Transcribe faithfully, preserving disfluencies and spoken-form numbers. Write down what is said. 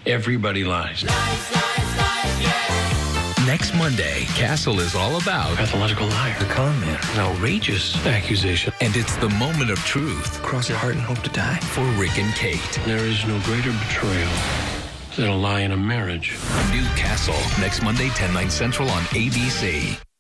Everybody lies. Lies, lies, lies, yes. Next Monday, Castle is all about Pathological liar. The con man. An outrageous accusation. and it's the moment of truth Cross your heart and hope to die. for Rick and Kate. There is no greater betrayal than a lie in a marriage. New Castle, next Monday, ten, nine Central on A B C.